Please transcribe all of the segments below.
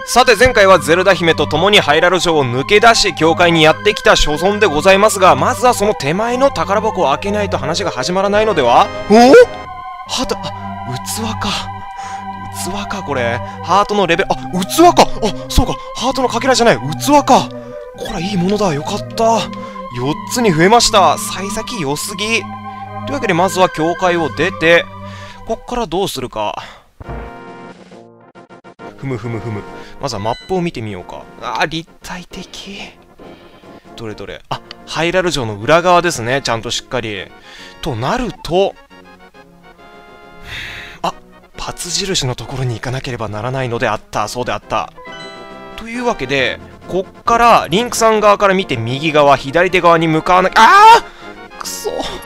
さて前回はゼルダ姫と共にハイラル城を抜け出し教会にやってきた所存でございますが、まずはその手前の宝箱を開けないと話が始まらないのでは。おお、ハート、器かこれ。ハートのレベル、器か。そうか、ハートのかけらじゃない、器か。これはいいものだ、よかった。4つに増えました。幸先良すぎ。というわけでまずは教会を出て、こっからどうするか。まずはマップを見てみようか。立体的。どれどれ。ハイラル城の裏側ですね。ちゃんとしっかり。となると、バツ印のところに行かなければならないのであった。そうであった。というわけで、こっから、リンクさん側から見て右側、左手側に向かわなきゃ、くそ。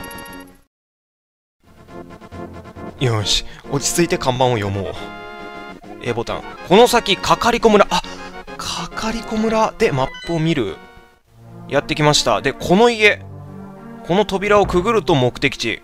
よし、落ち着いて看板を読もう。A ボタン。この先、かかりこ村。かかりこ村でマップを見る。やってきました。で、この家。この扉をくぐると目的地。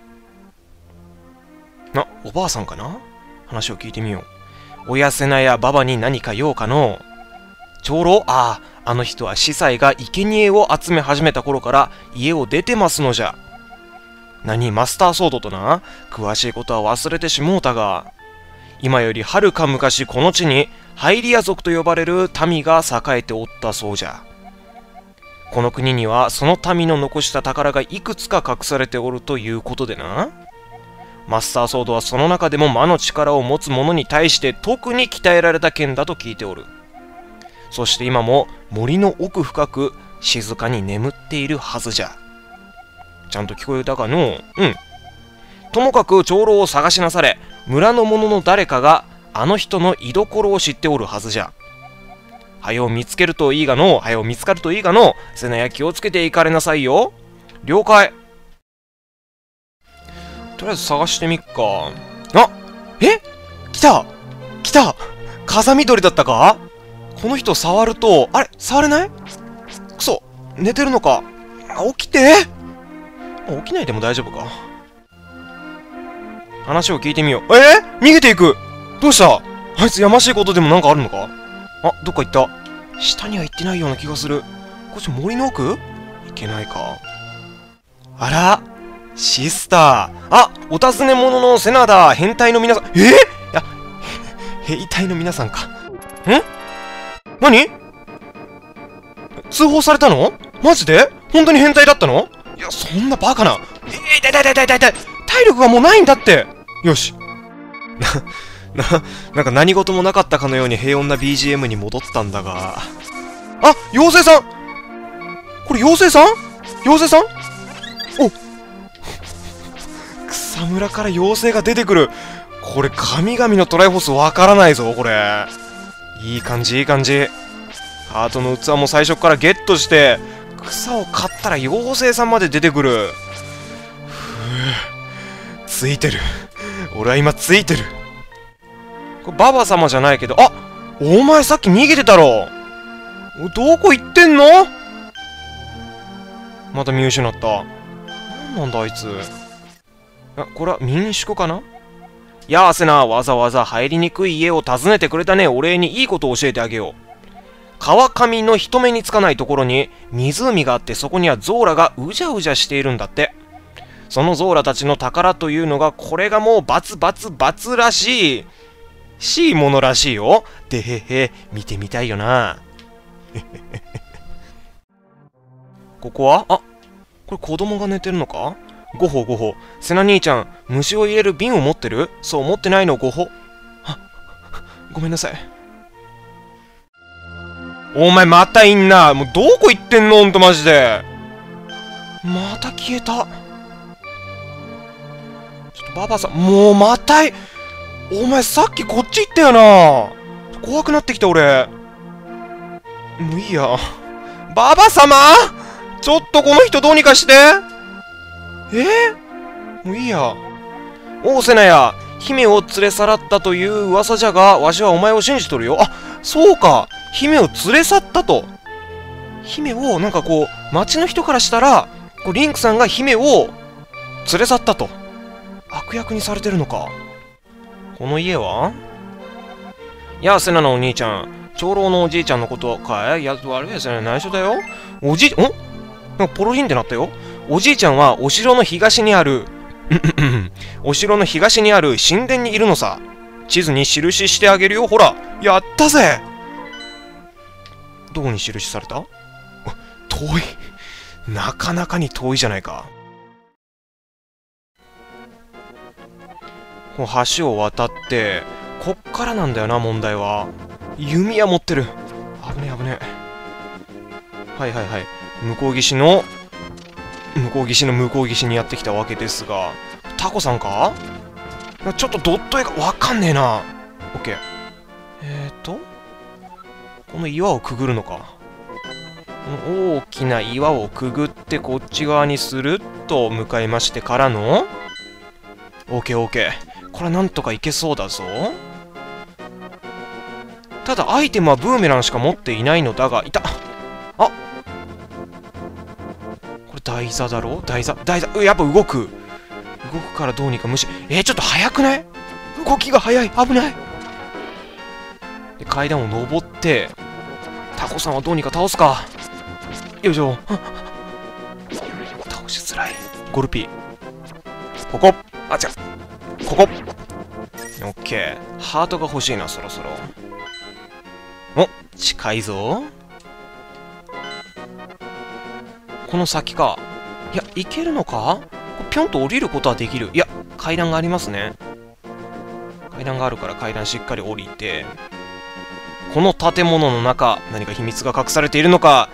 おばあさんかな？話を聞いてみよう。おやせなやばばに何か用かの？長老？あの人は司祭が生贄を集め始めた頃から家を出てますのじゃ。何、マスターソードとな？詳しいことは忘れてしもうたが、今よりはるか昔この地にハイリア族と呼ばれる民が栄えておったそうじゃ。この国にはその民の残した宝がいくつか隠されておるということでな。マスターソードはその中でも魔の力を持つ者に対して特に鍛えられた剣だと聞いておる。そして今も森の奥深く静かに眠っているはずじゃ。ちゃんと聞こえたかの？ともかく長老を探しなされ、村の者の誰かがあの人の居所を知っておるはずじゃ。はよ見つけるといいがの、はよ見つかるといいがの、せなや気をつけていかれなさいよ。了解。とりあえず探してみっか。来た風見鳥だったか？この人触ると、触れない？くそ、寝てるのか。起きて。起きないでも大丈夫か。話を聞いてみよう。逃げていく。どうした？あいつやましいことでもなんかあるのか？どっか行った。下には行ってないような気がする。こっち森の奥？行けないか。あら、シスター。お尋ね者のセナだ。変態の皆さん。兵隊の皆さんか。何？通報されたの？マジで？本当に変態だったの？いや、そんなバカな。痛い。体力がもうないんだって。よし。なんか何事もなかったかのように平穏な BGM に戻ったんだが。妖精さん！これ妖精さん？草むらから妖精が出てくる。これ神々のトライフォースわからないぞ、これ。いい感じ。ハートの器も最初からゲットして、草を刈ったら妖精さんまで出てくる。ついてる。俺は今ついてる。これババ様じゃないけど、お前さっき逃げてたろ。どこ行ってんの？また見失った。なんだあいつ。これは民宿かな？やあせな、わざわざ入りにくい家を訪ねてくれたね。お礼にいいことを教えてあげよう。川上の人目につかないところに湖があって、そこにはゾーラがうじゃうじゃしているんだって。そのゾーラたちの宝というのが、これがもうバツらしいものらしいよ。でへへ、見てみたいよな。ここはこれ子供が寝てるのか？ゴホ。セナ兄ちゃん、虫を入れる瓶を持ってる？そう、持ってないの、ゴホ。ごめんなさい。お前またいんな。もうどこ行ってんの？ほんとマジで。また消えた。ちょっとババさん、もうまたお前さっきこっち行ったよな。怖くなってきた俺。もういいや。ババ様？ちょっとこの人どうにかして。もういいや。セナや、姫を連れ去らったという噂じゃが、わしはお前を信じとるよ。そうか。姫を連れ去ったと。姫を、なんかこう、町の人からしたら、リンクさんが姫を連れ去ったと。悪役にされてるのか。この家は？やあ、セナのお兄ちゃん。 長老のおじいちゃんのことかい？いや、悪いですね。内緒だよ。なんかポロリンってなったよ。おじいちゃんはお城の東にあるお城の東にある神殿にいるのさ。地図に印してあげるよ。ほら、やったぜ。どこに印された？遠い。なかなかに遠いじゃないか。この橋を渡って、こっからなんだよな、問題は。弓矢持ってる。危ねえ危ねえ。はいはいはい。向こう岸の向こう岸にやってきたわけですが、タコさんか？ちょっとドット絵がわかんねえな。オッケー。この岩をくぐるのか。この大きな岩をくぐってこっち側にスルッと向かいましてからの、オッケーオッケー。これはなんとかいけそうだぞ。ただアイテムはブーメランしか持っていないのだが、いた。あ、これ台座だろ？台座。やっぱ動くからどうにか無視。ちょっと速くない？動きが速い。危ない。で、階段を登ってタコさんはどうにか倒すか。よいしょ。倒しづらい。ゴルピー。ここ。あ、違う。ここ。オッケー。ハートが欲しいな、そろそろ。お、近いぞ。この先か。いや、行けるのか？ぴょんと降りることはできる。いや、階段がありますね。階段があるから階段しっかり降りて、この建物の中、何か秘密が隠されているのか。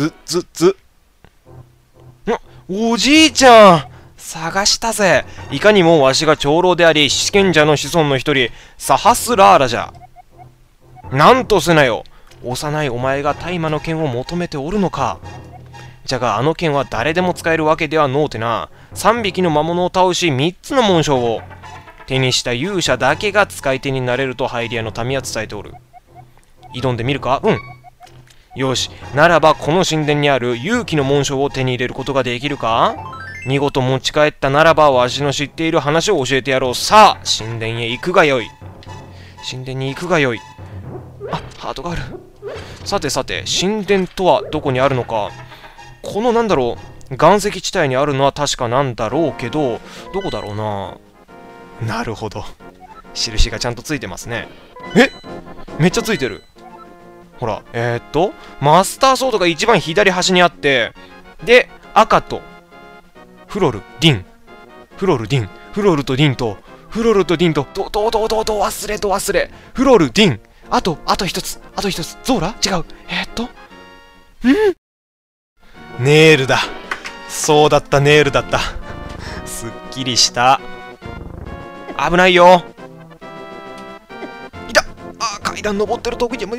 おじいちゃん探したぜ。いかにもわしが長老であり、試験者の子孫の一人、サハスラーラじゃ。なんとせなよ。幼いお前が大麻の剣を求めておるのか。じゃがあの剣は誰でも使えるわけではのうてな。3匹の魔物を倒し3つの紋章を手にした勇者だけが使い手になれるとハイリアの民は伝えておる。挑んでみるか？うん。よし、ならばこの神殿にある勇気の紋章を手に入れることができるか？見事持ち帰ったならばわしの知っている話を教えてやろう。さあ、神殿へ行くがよい。神殿に行くがよい。あ、ハートがある。さてさて、神殿とはどこにあるのか。このなんだろう、岩石地帯にあるのは確かなんだろうけど、どこだろうな。なるほど。印がちゃんとついてますね。めっちゃついてる。ほら、マスターソードが一番左端にあって、で、赤と、フロル、ディン。フロル、ディン。フロルとディンと、フロルとディンと、忘れ。フロル、ディン。あと一つ。ゾーラ？違う。ネールだ。そうだった、ネールだった。すっきりした。危ないよ。いた。あ、階段登ってるとこに、ひ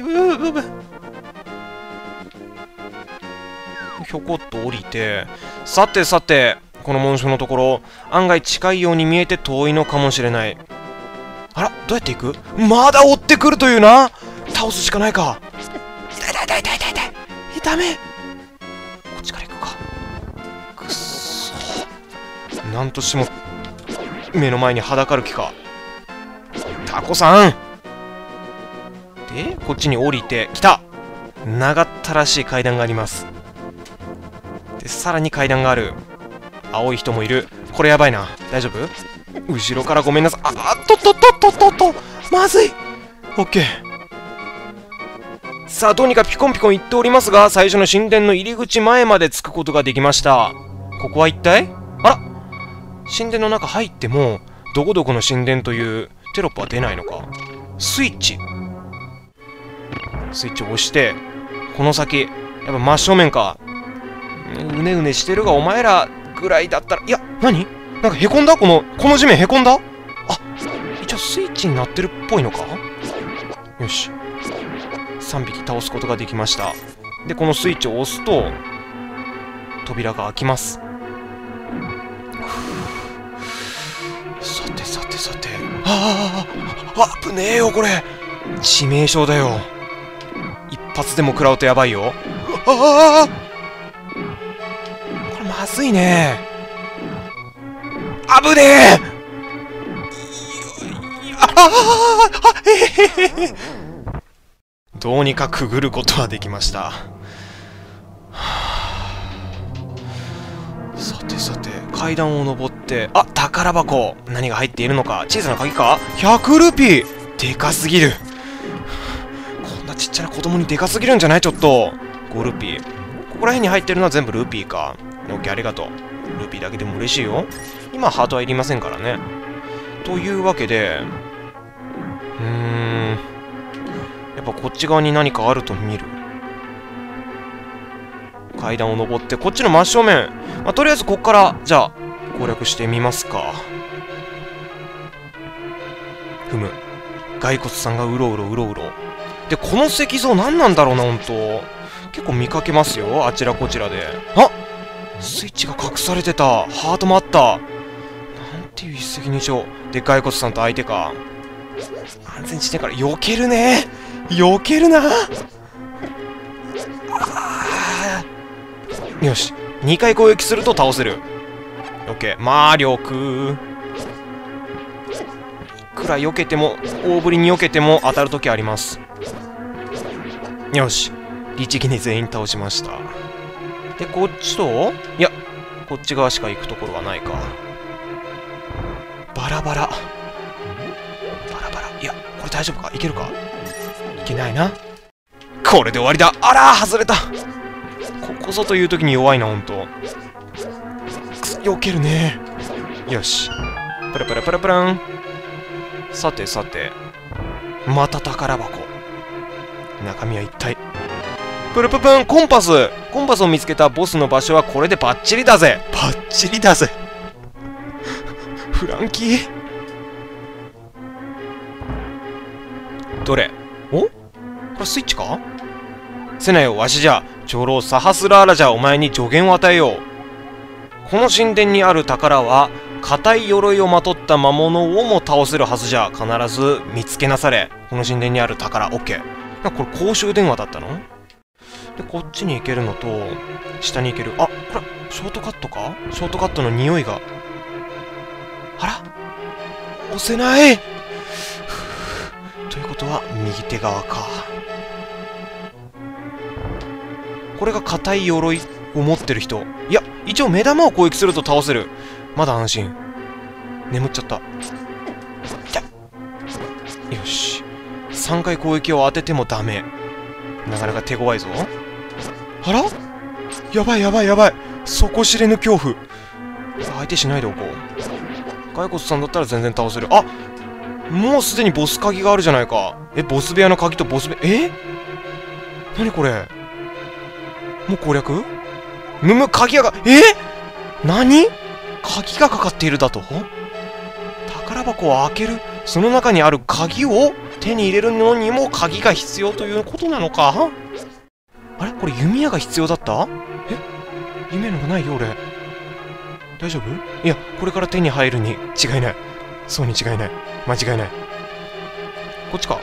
ょこっと降りて、さて、この紋章のところ、案外近いように見えて遠いのかもしれない。あら、どうやって行く？まだ追ってくるというな。倒すしかないか。痛め。こっちから行くか。くっそ。なんとしても目の前にはだかる気か。タコさんで、こっちに降りてきた。長ったらしい階段があります。で、さらに階段がある。青い人もいる。これやばいな。大丈夫？後ろからごめんなさい。まずい。オッケー。さあ、どうにかピコンピコン行っておりますが、最初の神殿の入り口前まで着くことができました。ここは一体？あら、神殿の中入っても、どこどこの神殿というテロップは出ないのか。スイッチを押して、この先、やっぱ真正面か。うねうねしてるが、お前らぐらいだったら、いや、何？なんかへこんだ？この地面へこんだ？あ、一応スイッチになってるっぽいのか？よし。3匹倒すことができました。で、このスイッチを押すと、扉が開きます。さて。危ねえよ、これ。致命傷だよ。一発でも食らうとやばいよ。これまずいね。危ねえ。 どうにかくぐることはできました。さてさて、階段を登って、あ、宝箱。何が入っているのか。小さな鍵か。100ルピー。でかすぎる。こんなちっちゃな子供にでかすぎるんじゃない？ちょっと。5ルピー。ここら辺に入ってるのは全部ルピーか。オッケー、ありがとう。ルピーだけでも嬉しいよ。今ハートはいりませんからね。というわけで、やっぱこっち側に何かあると見る。階段を登ってこっちの真正面、まあ、とりあえずこっからじゃあ攻略してみますか。ふむ、骸骨さんがうろうろうろうろで、この石像何なんだろうな。ほんと結構見かけますよ、あちらこちらで。あ、スイッチが隠されてた。ハートもあった。なんていう一石二鳥で、骸骨さんと相手か。安全地点から避けるね。避けるな。よし、2回攻撃すると倒せる。オッケー、魔力。いくら避けても、大振りに避けても当たるときあります。よし、律儀に全員倒しました。で、こっちと、いや、こっち側しか行くところはないか。バラバラ。バラバラ。いや、これ大丈夫か？いけるか？いけないな。これで終わりだ。あらー、外れた。ここぞという時に弱いな、ほんと。避けるね。よし。プラプラプラプラン。さてさて。また宝箱。中身は一体。プルププン、コンパス。コンパスを見つけたボスの場所はこれでバッチリだぜ。バッチリだぜ。フランキー。どれ？お？これスイッチか？せなよ、わしじゃ。長老サハスラーラじゃお前に助言を与えよう。この神殿にある宝は硬い鎧をまとった魔物をも倒せるはずじゃ。必ず見つけなされ。この神殿にある宝。オッケー。これ公衆電話だったの？で、こっちに行けるのと下に行ける。あ、これショートカットか？ショートカットの匂いが。あら、押せない。ということは右手側か。これが硬い鎧を持ってる人。いや、一応目玉を攻撃すると倒せる。まだ安心。眠っちゃった。よし。3回攻撃を当ててもダメ。なかなか手強いぞ。あら？やばいやばいやばい。底知れぬ恐怖。相手しないでおこう。骸骨さんだったら全然倒せる。あ、もうすでにボス鍵があるじゃないか。ボス部屋の鍵とボス部屋。何これ？もう攻略？鍵が、何？鍵がかかっているだと？宝箱を開ける？その中にある鍵を手に入れるのにも鍵が必要ということなのか？あれ？これ弓矢が必要だった？弓矢のがないよ、俺。大丈夫？いや、これから手に入るに違いない。そうに違いない。間違いない。こっちか。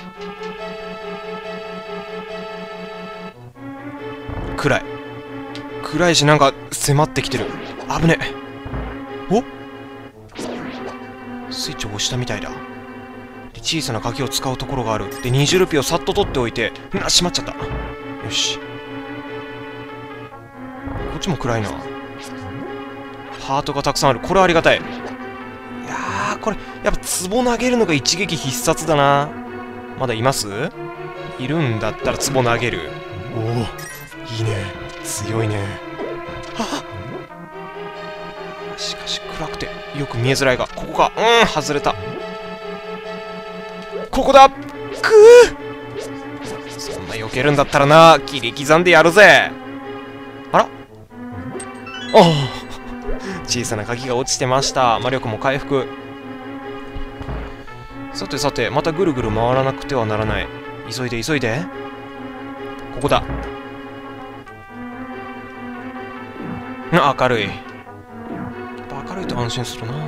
暗い。暗いし、なんか迫ってきてる。危ねえ。お？スイッチを押したみたいだ。で、小さな鍵を使うところがある。で、20ルピーをさっと取っておいて、閉まっちゃった。よし。こっちも暗いな。ハートがたくさんある。これはありがたい。いやー、これ、やっぱ壺投げるのが一撃必殺だな。まだいます？いるんだったら壺投げる。おお、いいね。強いね。はあ、しかし暗くてよく見えづらいが、ここか。外れた。ここだ。くー。そんな避けるんだったらな、切り刻んでやるぜ。あら、小さな鍵が落ちてました。魔力も回復。さてさて、またぐるぐる回らなくてはならない。急いで急いで。ここだ。明るい。やっぱ明るいと安心するな。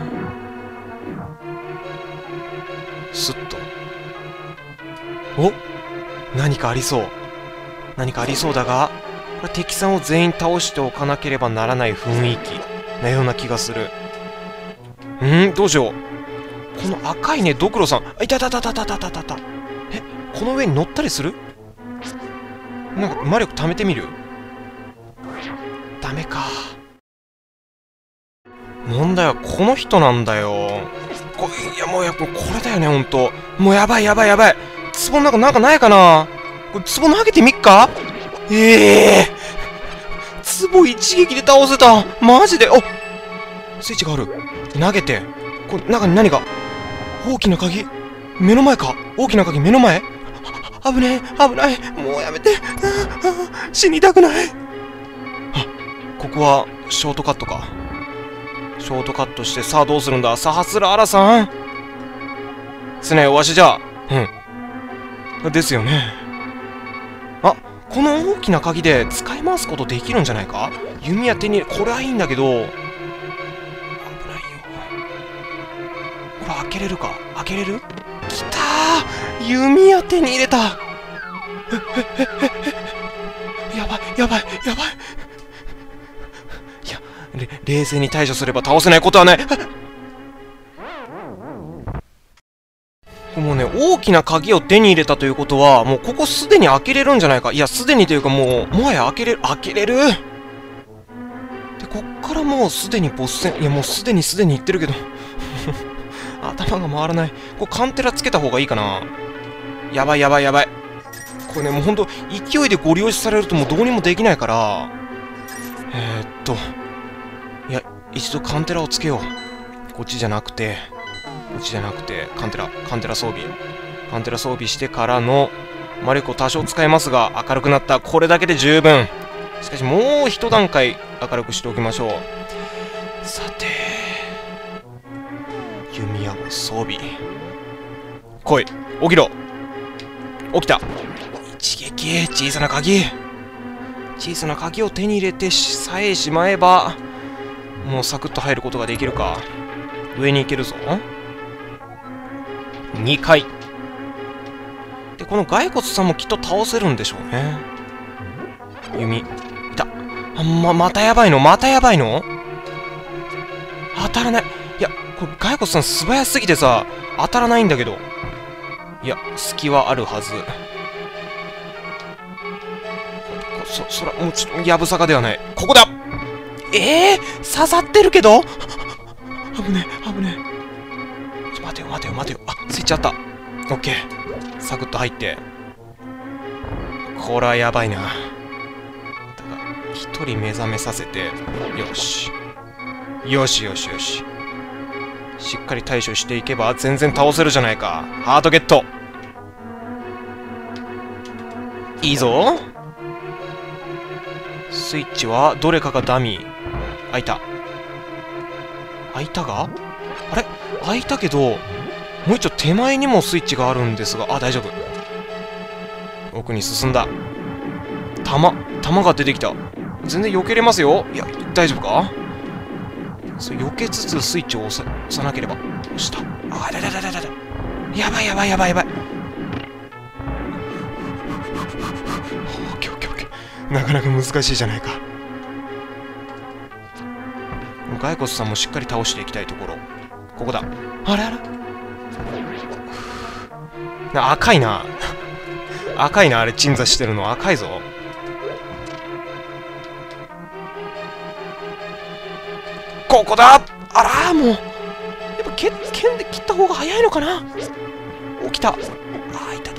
スッと。お？何かありそう。何かありそうだが、これ敵さんを全員倒しておかなければならない雰囲気なような気がする。どうしよう。この赤いね、ドクロさん。いたたたたたたたたた。この上に乗ったりする？ なんか魔力貯めてみる？ダメか。問題はこの人なんだよ。いやもうやっぱこれだよね、ほんと。もうやばい。壺の中なんかないかな。これ壺投げてみっか。壺一撃で倒せた。マジで。お、スイッチがある。投げて。これ中に何が？大きな鍵。目の前か。大きな鍵目の前。危ねえ、危ない。もうやめて。死にたくない。ここはショートカットか。ショートカットして、さあどうするんだ。サハスラーラさん。つねえ、わしじゃ。ですよね。あ、この大きな鍵で使い回すことできるんじゃないか。弓矢手に、これはいいんだけど。危ないよ。これ開けれるか。開けれる？きたー。弓矢手に入れた。やばい。冷静に対処すれば倒せないことはない。もうね、大きな鍵を手に入れたということは、もうここすでに開けれるんじゃないか。いや、すでにというかもはや開けれる。で、こっからもうすでにボス戦。いや、もうすでに言ってるけど。頭が回らない。これカンテラつけた方がいいかな。やばい。これね、もうほんと、勢いでご利用しされるともうどうにもできないから。いや、一度カンテラをつけよう。こっちじゃなくて、カンテラ装備。カンテラ装備してからの、魔力を多少使えますが、明るくなった。これだけで十分。しかし、もう一段階明るくしておきましょう。さて、弓矢を装備。来い。起きろ。起きた。一撃。小さな鍵を手に入れてさえしまえば、もうサクッと入ることができるか。上に行けるぞ。2階。で、この骸骨さんもきっと倒せるんでしょうね。弓。いた。またやばいの当たらない。いや、これ骸骨さん素早すぎてさ、当たらないんだけど。いや、隙はあるはず。そら、もうちょっと、やぶさかではない。ここだ。刺さってるけど。危ねえ。待てよ。あ、スイッチあった。オッケー。サクッと入って。これはやばいな。だが、一人目覚めさせて。よし。しっかり対処していけば全然倒せるじゃないか。ハートゲット。いいぞ。スイッチはどれかがダミー。開いたが、あれ開いたけど、もう一丁手前にもスイッチがあるんですが、あ、大丈夫。奥に進んだ。弾が出てきた。全然避けれますよ。いや、大丈夫か。それ避けつつスイッチを押さなければ。押した。あ、だ。やばい。オッケー。なかなか難しいじゃないか。骸骨さんもしっかり倒していきたいところ。ここだ。あれ赤いな。あれ鎮座してるの赤いぞ。ここだ。あらもうやっぱ剣で切った方が早いのかな。起きた。あ、いた。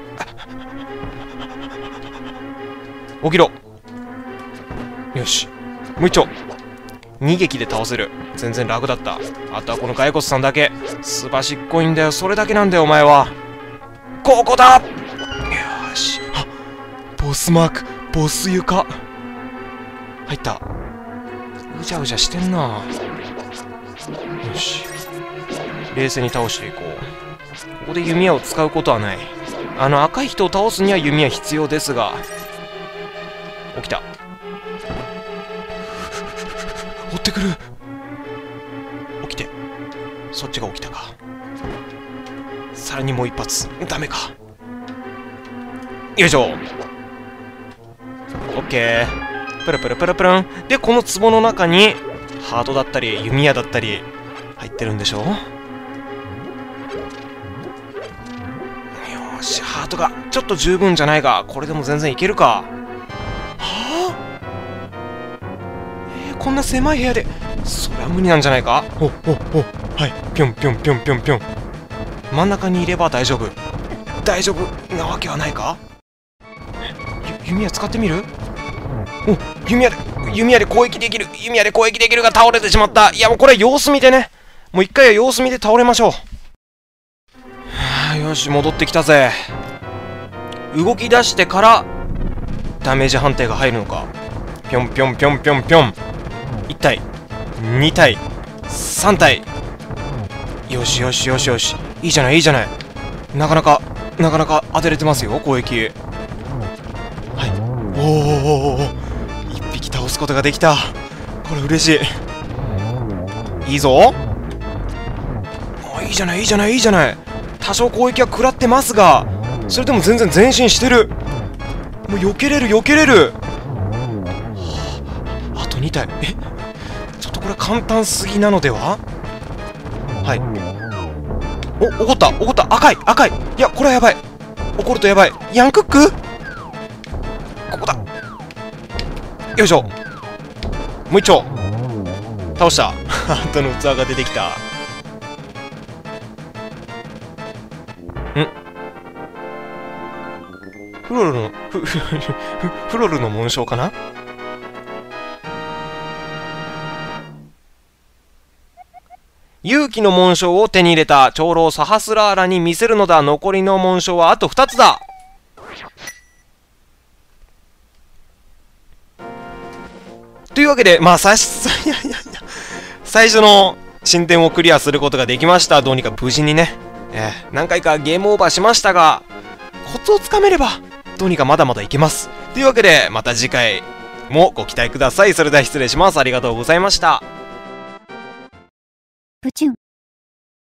起きろ。よし、もう一丁。2撃で倒せる。全然楽だった。あとはこの骸骨さんだけ。すばしっこいんだよ。それだけなんだよお前は。ここだ。よし。あ、ボスマーク。ボス床入った。うじゃうじゃしてんな。よし、冷静に倒していこう。ここで弓矢を使うことはない。赤い人を倒すには弓矢必要ですが。起きた。追ってくる。起きて。そっちが起きたか。さらにもう一発。ダメか。よいしょ。オッケー。プルプルン。で、この壺の中にハートだったり弓矢だったり入ってるんでしょ。よし、ハハートがちょっと十分じゃないが、これでも全然いけるか。はあ、こんな狭い部屋でそりゃ無理なんじゃないか。ほっほっほ。はい、ぴょんぴょんぴょんぴょんぴょん。真ん中にいれば大丈夫。大丈夫なわけはないか。弓矢使ってみる。お、弓矢で攻撃できる。弓矢で攻撃できるが倒れてしまった。いやもうこれ様子見てね。もう一回は様子見て倒れましょう。はあ、よし戻ってきたぜ。動き出してからダメージ判定が入るのか。ぴょんぴょんぴょんぴょんぴょん。1体2体3体。よしよしよしよし、いいじゃないいいじゃない。なかなか当てれてますよ攻撃。はい、おお1匹倒すことができた。これ嬉しい。いいぞ。あ、いいじゃないいいじゃないいいじゃない。多少攻撃は食らってますが、それでも全然前進してる。もう避けれる避けれる。あと2体。ちょっとこれ簡単すぎなのでは。はい。お、怒った怒った。赤い赤い。いやこれはやばい。怒るとやばい。ヤンクックここだ。よいしょ。もう一丁倒した。ハートの器が出てきた。フロルの紋章かな。勇気の紋章を手に入れた長老サハスラーラに見せるのだ。残りの紋章はあと2つだ。というわけで、まあ最初の進展をクリアすることができました。どうにか無事にね、何回かゲームオーバーしましたが、コツをつかめればどうにかまだまだいけます。というわけでまた次回もご期待ください。それでは失礼します。ありがとうございました。 プチュン。